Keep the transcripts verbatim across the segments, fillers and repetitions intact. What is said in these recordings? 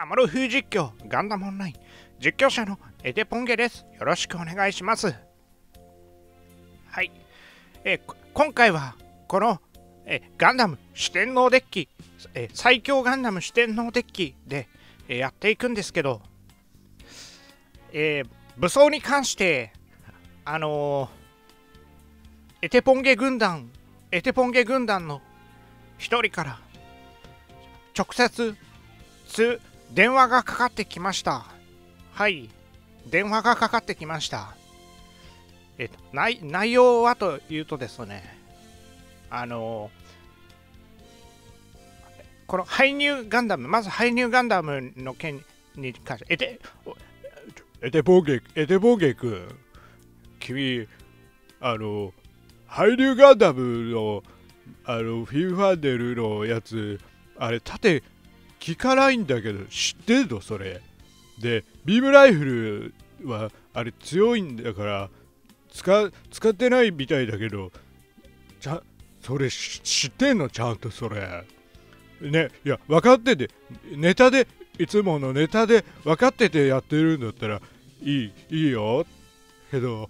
アマル風実況ガンダムオンライン実況者のエテポンゲです。よろしくお願いします。はい、えー、今回はこの、えー、ガンダム四天王デッキ、えー、最強ガンダム四天王デッキで、えー、やっていくんですけど、えー、武装に関してあのー、エテポンゲ軍団エテポンゲ軍団の一人から直接つ電話がかかってきました。はい、電話がかかってきました。えっと、内, 内容はというとですね、あのこの排入ガンダム、まず排入ガンダムの件に関して、エテ、エテポンゲ、エテポンゲ君、君、あの、排入ガンダムの、あの、フィンファンデルのやつ、あれ、縦、効かないんだけど、知ってんのそれ。で、ビームライフルは、あれ強いんだから、使、使ってないみたいだけど、ちゃ、それ知ってんのちゃんとそれ。ね、いや、分かってて、ネタで、いつものネタで分かっててやってるんだったら、いい、いいよ。けど、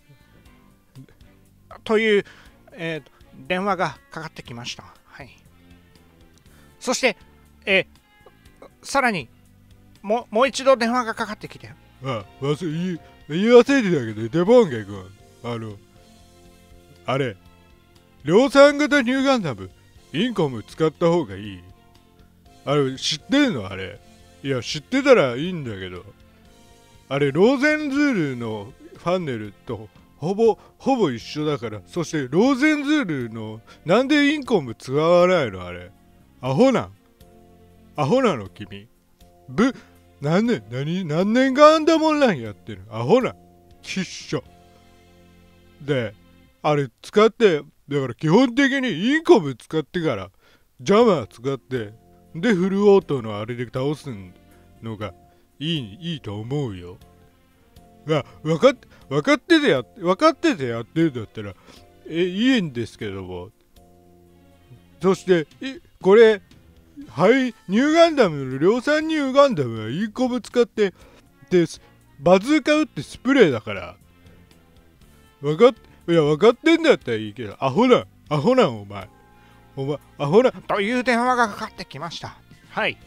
という、えー、電話がかかってきました。はい。そして、えー、さらにも、もう一度電話がかかってきて、あ、忘れ、言い、言い忘れてたけど、デボンゲ君、あの、あれ、量産型ニューガンダム、インコム使った方がいい。あれ、知ってんのあれ。いや、知ってたらいいんだけど、あれ、ローゼンズールのファンネルとほぼ、ほぼ一緒だから、そして、ローゼンズールの、なんでインコム使わないのあれ。アホなん。アホなの君。ぶ、何年、何、何年ガンダムオンラインやってるアホな。きっしょ。で、あれ使って、だから基本的にインコム使ってから、ジャマー使って、で、フルオートのあれで倒すのがいい、いいと思うよ。が、分かって、分かっててやって、分かっててやってるんだったら、え、いいんですけども。そして、これ、はい、ニューガンダムの量産ニューガンダムはインコム使ってでバズーカ撃ってスプレーだから分かっいや分かってんだったらいいけどアホなアホなんお前お前アホなという電話がかかってきました。はい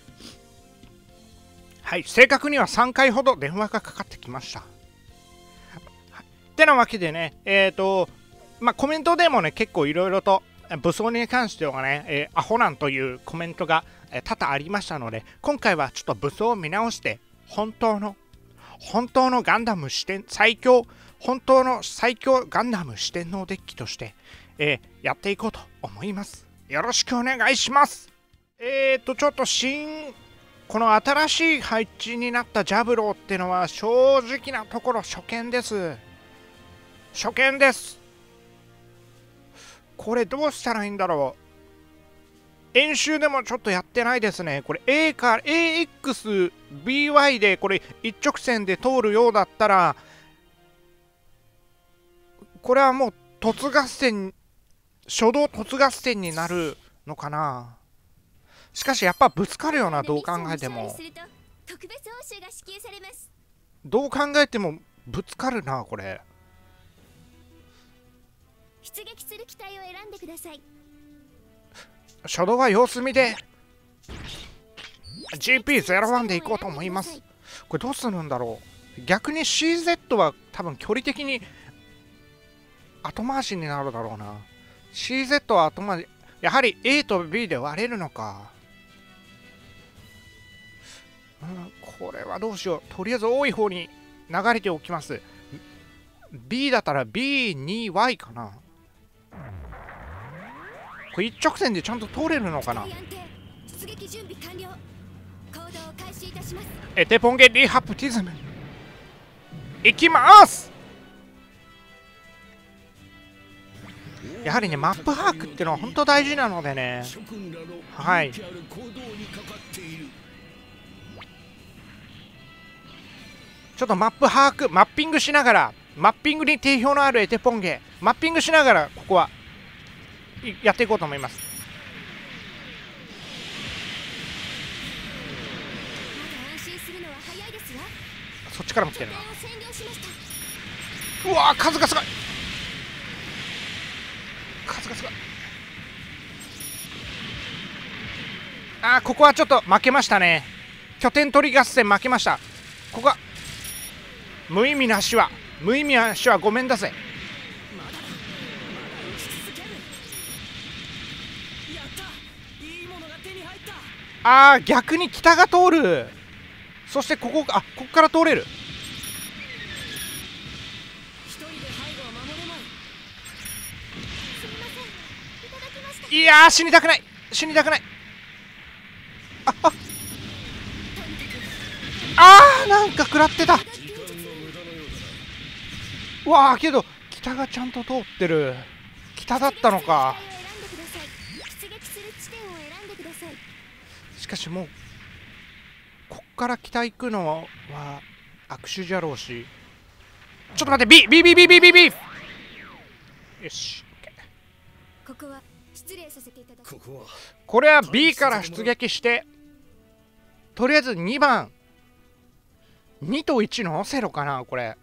はい、正確にはさんかいほど電話がかかってきました。ってなわけでね、えっとまあコメントでもね結構いろいろと武装に関してはね、えー、アホなんというコメントが、えー、多々ありましたので、今回はちょっと武装を見直して、本当の、本当のガンダム四天、最強、本当の最強ガンダム四天王デッキとして、えー、やっていこうと思います。よろしくお願いします。えーと、ちょっと新、この新しい配置になったジャブローっていうのは、正直なところ初見です。初見です。これどうしたらいいんだろう。演習でもちょっとやってないですね。これ A か エーエックスビーワイ でこれ一直線で通るようだったら、これはもう突合戦、初動突合戦になるのかな。しかしやっぱぶつかるよな、どう考えても。どう考えてもぶつかるな、これ。 出撃する機体を選んでください。 初動は様子見で ジーピーゼロワン で行こうと思います。これどうするんだろう。逆に シーゼット は多分距離的に後回しになるだろうな。 シーゼット は後回し、やはり A と ビー で割れるのか。うん、これはどうしよう。とりあえず多い方に流れておきます。 B だったら ビーツーワイ かな。これ一直線でちゃんと通れるのかな。エテポンゲリハプティズムいきます。やはりねマップ把握っていうのは本当大事なのでね。はい、ちょっとマップ把握マッピングしながら、マッピングに定評のあるエテポンゲマッピングしながらここはやっていこうと思います。 早いですわ。 そっちからも来てるな。 拠点を占領しました。 うわー、数がすごい、数がすごい。あー、ここはちょっと負けましたね。拠点取り合戦負けました。ここは無意味な死は無意味な死はごめんだぜ。 まだだ、まだ打ち続ける。やった、いいものが手に入った。 あー、逆に北が通る。そしてここ、あ、ここから通れる。 一人で背後は守れない。 すみません、いただきました。 いやー、死にたくない、死にたくない。あああー、なんか食らってた。うわあ、けど北がちゃんと通ってる。北だったのか。 出撃する地点を選んでください。 しかしもうこっから北行くのは握手じゃろうし。ちょっと待って、 B B B B B B B。 よし、 ここは失礼させていただきます。 ここはこれは B から出撃して、とりあえずにばんにといちのオセロかな。これ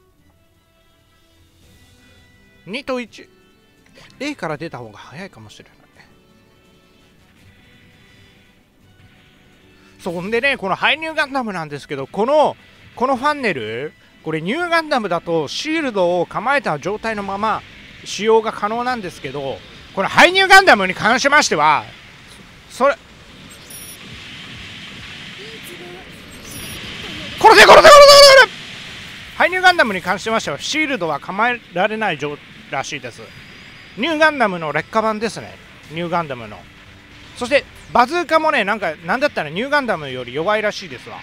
にといち、 A から出た方が早いかもしれない。そんでね、このハイニューガンダムなんですけど、このこのファンネル、これニューガンダムだとシールドを構えた状態のまま使用が可能なんですけど、このハイニューガンダムに関しましてはそれ殺せ殺せ殺せ殺せ。ハイニューガンダムに関してましてはシールドは構えられないらしいです。ニューガンダムの劣化版ですね、ニューガンダムの。そしてバズーカもね、なんかなんだったらニューガンダムより弱いらしいですわ。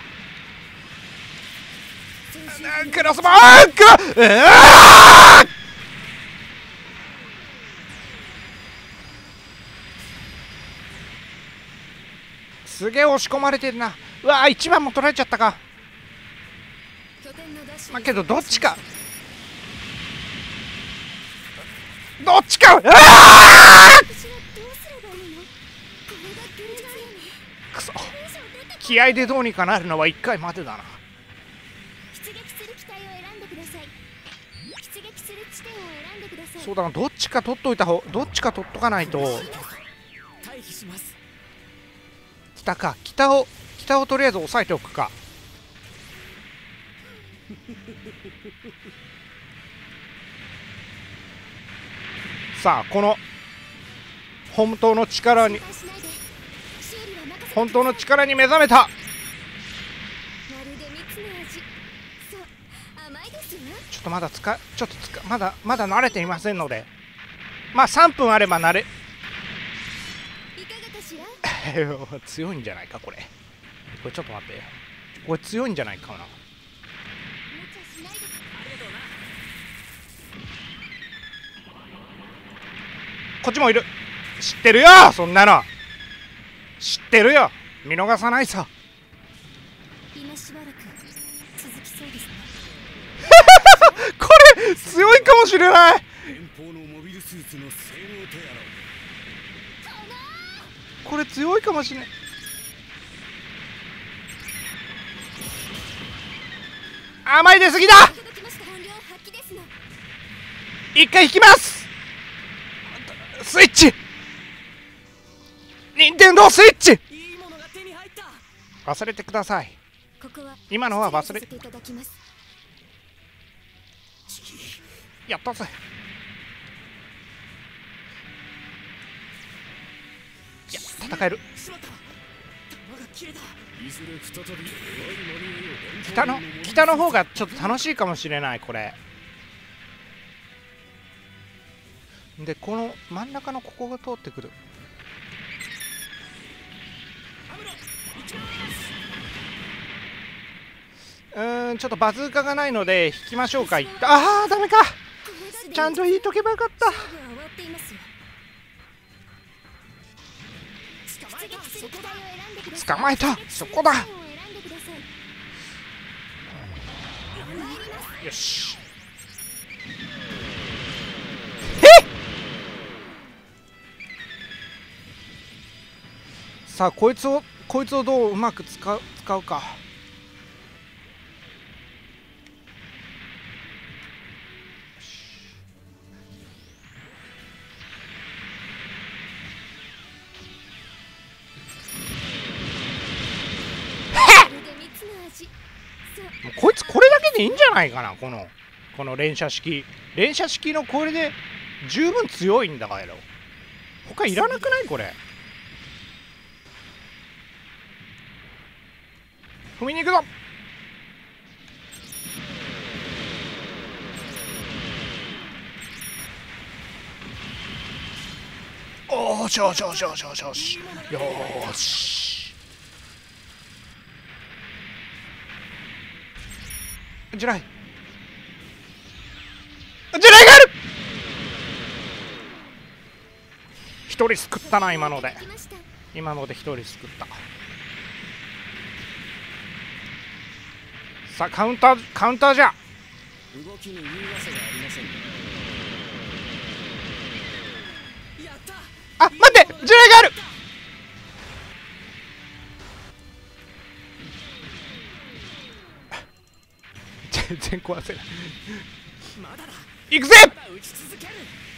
クロスボール、クロ、うわー、すげえ押し込まれてるな。うわー、いちばんも取られちゃったか。まあけどどっちかどっちか、うわー、 私はどうすればいいの？これが現実よね。 くそ、 これ以上出てこ気合でどうにかなるのはいっかいまでだな。 出撃する機体を選んでください。出撃する地点を選んでください。 そうだな、どっちか取っといた方、どっちか取っとかないと。 退避します。 北か、北を北をとりあえず押さえておくか。さあ、この本当の力に心配しないで。修理は任せてください。 本当の力に目覚めた。 まるで蜜の味。そう、甘いですよ。 ちょっとまだつかちょっとつかまだまだ慣れていませんので、まあさんぷんあれば慣れいかがかしら？ 強いんじゃないかこれ。これちょっと待って、これ強いんじゃないかな。 無茶しないで。 ありがとうな。 こっちもいる。知ってるよ、そんなの知ってるよ、見逃さないさ。 今しばらく続きそうですね。 これ強いかもしれない。 連邦のモビルスーツの性能とやらこれ強いかもしれない。甘い出すぎだ。 いただきました。本領発揮ですの。 一回引きます。スイッチ、ニンテンドースイッチ。 いいものが手に入った。 忘れてください。 ここは今のは忘れ失礼させていただきます。 やったぜ。いや、戦える。 しまった。弾が切れた。いずれ再び北の北の方がちょっと楽しいかもしれないこれで、この真ん中のここが通ってくる。うーん、ちょっとバズーカがないので引きましょうか。いったあー、ダメか。ちゃんと引いとけばよかった。 勝負は終わっていますよ。出撃する機体を選んでください。 捕まえた、そこだ。 地点を選んでください。 よし。さあ、こいつをこいつをどううまく使う使うか。 味。そうもうこいつこれだけでいいんじゃないかな。このこの連射式連射式のこれで十分強いんだからよ。他いらなくないこれ。踏みに行くぞ。おーしよしよしよしよしよしよーし。ジュライジュライがある。一人救ったな今ので。 来ました。 今ので一人救った。さあカウンターカウンターじゃ。 動きに言い訳がありませんね。やった。 あ、待って、ジュライがある。全然壊せない。 まだだ。 行くぜ。 まだ打ち続ける。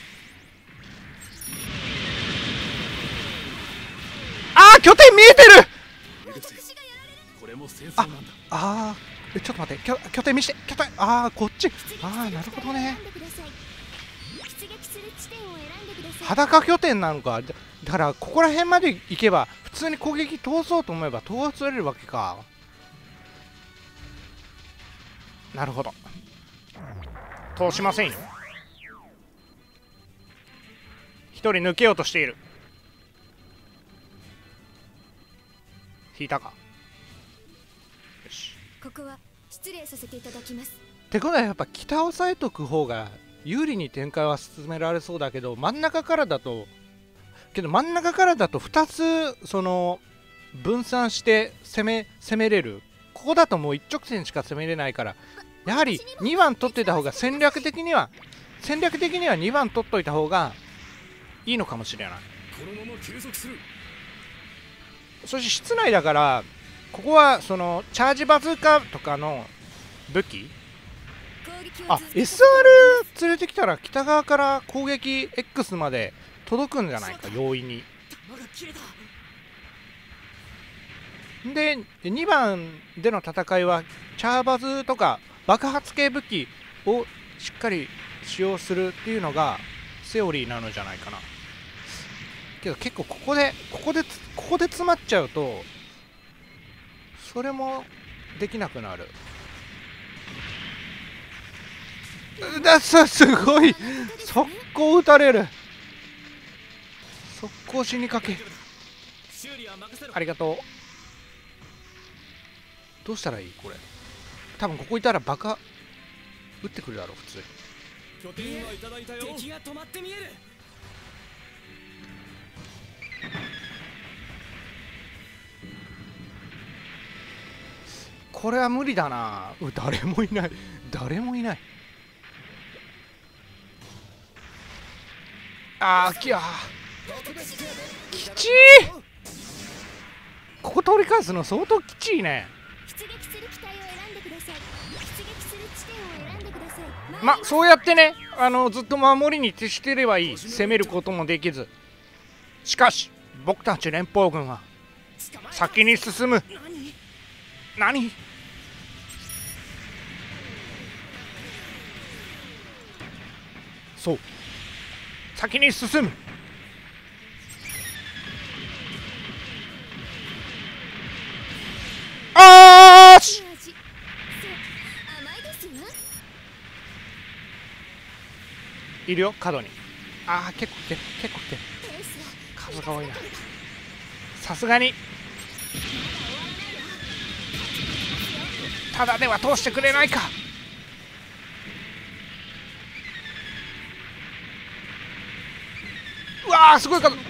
あー、拠点見えてる。 これも戦争なんだ。 あー、えちょっと待って、拠拠点見して、拠点、あー、こっち。あー、なるほどね。 出撃する地点を選んでください。 裸拠点なのか。だだからここら辺まで行けば普通に攻撃通そうと思えば通せれるわけか。なるほど、通しませんよ。一人抜けようとしている。引いたか。よし。 ここは失礼させていただきます。 ってことはやっぱ北を押さえとく方が有利に展開は進められそうだけど、真ん中からだとけど真ん中からだとふたつその分散して攻め攻めれる。ここだともう一直線しか攻めれないから、やはりにばん取ってた方が戦略的には戦略的にはにばん取っといた方がいいのかもしれない。 このまま継続する。 そして室内だからここはそのチャージバズーカとかの武器、あ エスアール 連れてきたら北側から攻撃 X まで届くんじゃないか、容易に。でにばんでの戦いはチャーバズとか爆発系武器をしっかり使用するっていうのがセオリーなのじゃないかな。けど結構ここでここでここで詰まっちゃうとそれもできなくなる。だすすごい速攻撃たれる。速攻死にかけ。ありがとう。どうしたらいいこれ。多分ここいたらバカ撃ってくるだろう普通に。 拠点はいただいたよ。敵が止まって見える。 これは無理だな。う誰もいない誰もいない。あーきゃきちい。ここ取り返すの相当きちいね。 出撃する機体を選んでください。出撃する地点を選んでください。 まそうやってね、あのずっと守りに徹してればいい。攻めることもできず。しかし僕たち連邦軍は先に進む。何そう先に進む。あーしいい味。そう甘いですわ。 いるよ角に。あー結構来てる結構来てる。 ペースは数が多いな。さすがにただでは通してくれないか。うわーすごい数。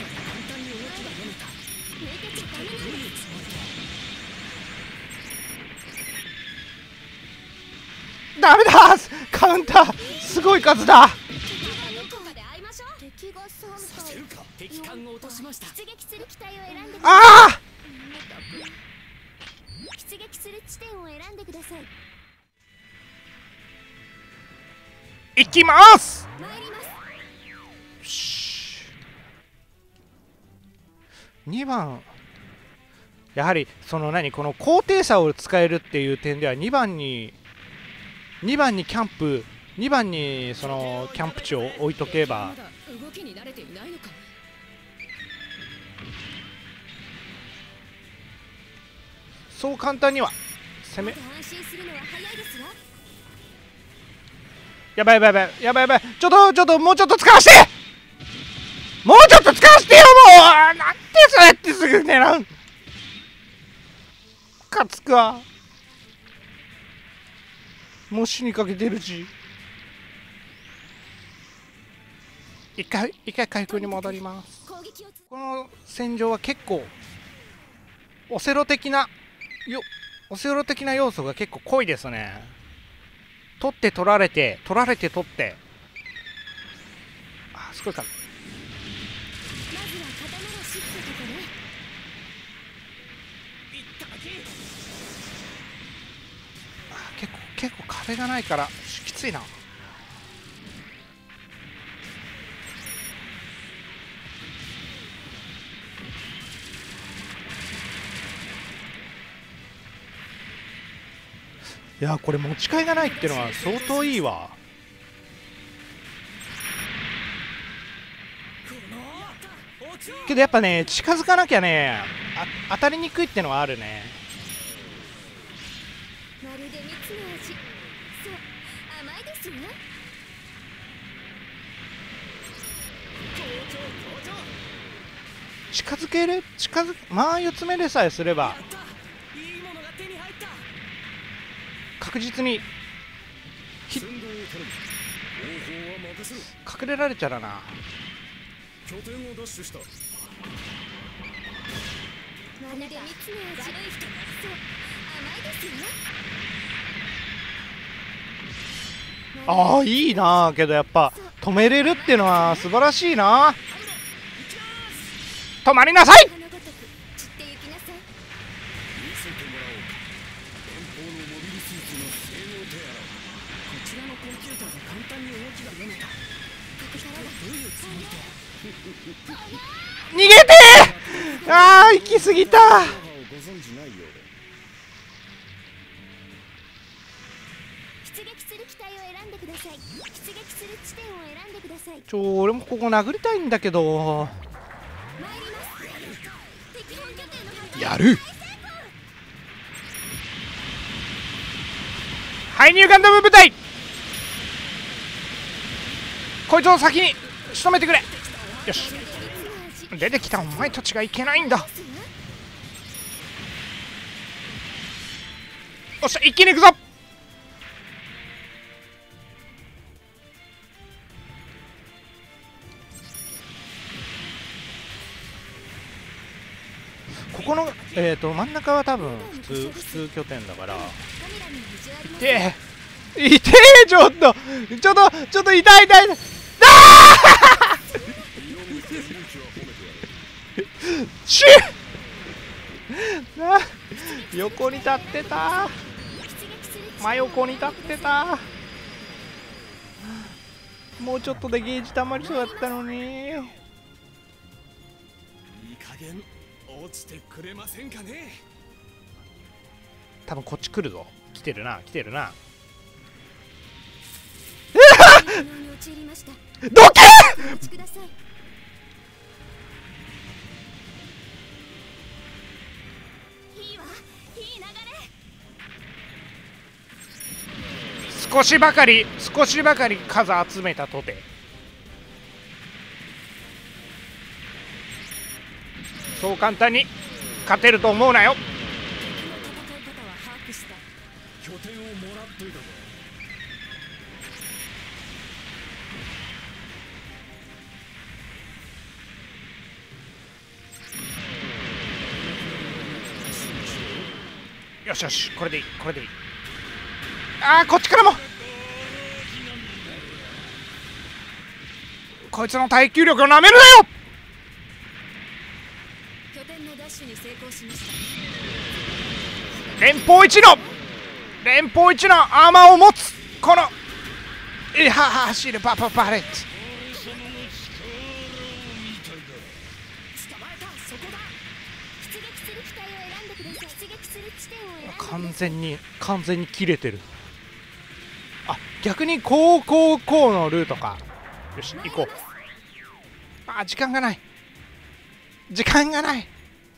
ダメだカウンターすごい数だ。 敵がさん体。 敵艦を落としました。 出撃する機体を選んでください。 ああ出撃する地点を選んでください。 行きます参ります。 にばんやはりその何この高低差を使えるっていう点ではにばんににばんにキャンプにばんにそのキャンプ地を置いとけばまだ動きに慣れていないのか。 そう簡単には攻め安心するのは早いですわ。 やばいやばいやばいやばいやばいちょっとちょっともうちょっと使わせてもうちょっと使わせてよもうなんでそうやってすぐ狙う勝つかもう死にかけてるし一回一回回復に戻ります。 攻撃をつこの戦場は結構オセロ的なよオセロ的な要素が結構濃いですね。取って取られて取られて取ってあすごいかまずは刀のシフトとかね。 いっただけ。 あ結構結構壁がないからきついな。いやこれ持ち替えがないっていうのは相当いいわ。 この落ちろ。 けどやっぱね近づかなきゃねあ当たりにくいってのはあるね。 まるで蜜の味。そう甘いですよ。 近づける近づ間合いを詰めでさえすればやった。いいものが手に入った。 確実に先導を頼む。方法は任せろ。 隠れられちゃうな。 拠点を奪取した。 まるで蜜の味。そう甘いですよ。 ああいいなけどやっぱ止めれるっていうのは素晴らしいな。止まりなさい。 花ごとく散ってゆきなさい。 見せてもらおうか。連邦のモビルスーツの性能手洗こちらのコンピューターで簡単に動きが読めた。 ここからはどういうつもりで。 逃げてああ行き過ぎた。 う。ノウハウをご存知ないようで。 出撃する機体を選んでください。出撃する地点を選んでください。 ちょ俺もここ殴りたいんだけど。 参ります。敵本拠点の破壊やる排入ガンダム部隊こいつを先に仕留めてくれ。よし出てきたお前たちがいけないんだ。よっしゃ一気に行くぞ。ここの、えー、と真ん中は多分普通普通拠点だから。 カメラに異常ありません。 で痛えちょっとちょっとちょっと痛い痛い痛い。シュッな横に立ってた真横に立ってた。もうちょっとでゲージ溜まりそうだったのに。 いい加減落ちてくれませんかね。 多分こっち来るぞ。来てるな来てるな。 反応に陥りました。 どけお待ちください。いいわ、いい流れ。 少しばかり少しばかり数集めたとてそう簡単に勝てると思うなよ。 敵の戦い方は把握した。 拠点をもらっといたぞ。 よしよしこれでいいこれでいい。ああこっちからもこいつの耐久力をなめるなよ。 拠点のダッシュに成功しました。 連邦一の連邦一のアーマーを持つこのいは走るパパパレット。 捕まえた。そこだ。 出撃する機体を選んで地点を選んでください。 完全に完全に切れてる。あ、逆にこうこうこうのルートか。よし行こう。あ、時間がない、時間がない。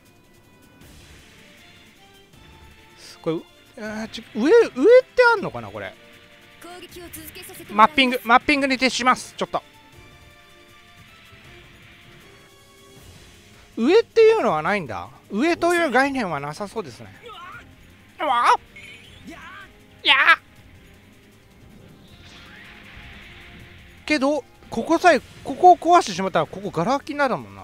これあーち上上ってあんのかなこれ。 攻撃を続けさせてマッピングマッピングに徹します。ちょっと上っていうのはないんだ。上という概念はなさそうですね。うわっいやいやけどここさえここを壊してしまったらここガラ空きになるもんな。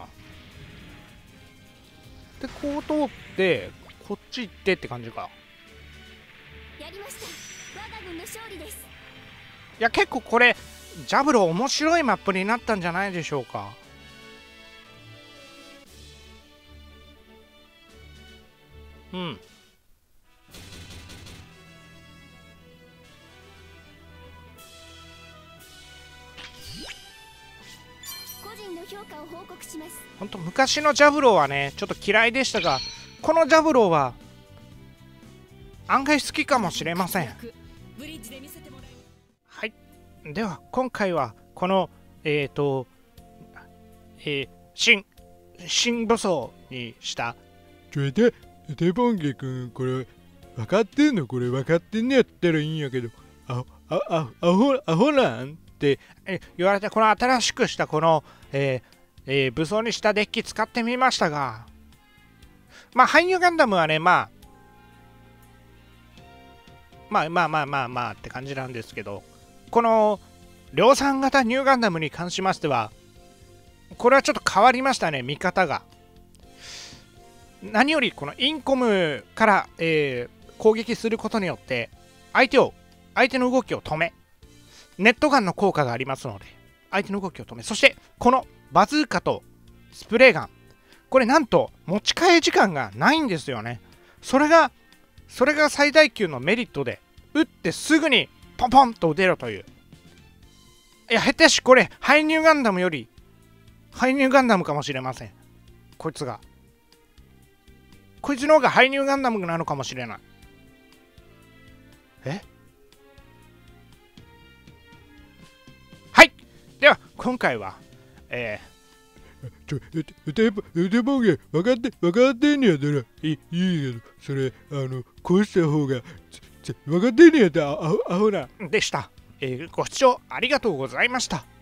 でこう通ってこっち行ってって感じか。 やりました。我が軍の勝利です。 いや結構これジャブロ面白いマップになったんじゃないでしょうか。うん。 個人の評価を報告します。 ほんと昔のジャブローはねちょっと嫌いでしたが、このジャブローは案外好きかもしれません。 ブリッジで見せてもらいはい、では今回はこのえっ、ー、とえー、新新武装にしたちょいでデボンゲ君、これ分かってんの？これ分かってんのやったらいいんやけど、あああアホアホなんってえ言われて、この新しくしたこの、えーえー、武装にしたデッキ使ってみましたが、まあ俳優ガンダムはね、まあまあまあまあまあまあって感じなんですけど、この量産型ニューガンダムに関しましてはこれはちょっと変わりましたね、見方が。何よりこのインコムから、えー、攻撃することによって相手を相手の動きを止め、ネットガンの効果がありますので相手の動きを止め、そしてこのバズーカとスプレーガン、これなんと持ち替え時間がないんですよね。それがそれが最大級のメリットで、撃ってすぐにポンポンと撃てろという。いや下手しこれハイニューガンダムよりハイニューガンダムかもしれません。こいつがこいつの方がハイニューガンダムなのかもしれない。えはい、では今回はえちょデデボンゲ分かって分かってんのやったらいいいいけど、それあのこうした方が分かってんのやったらアホアホなー、でした、えー、ご視聴ありがとうございました。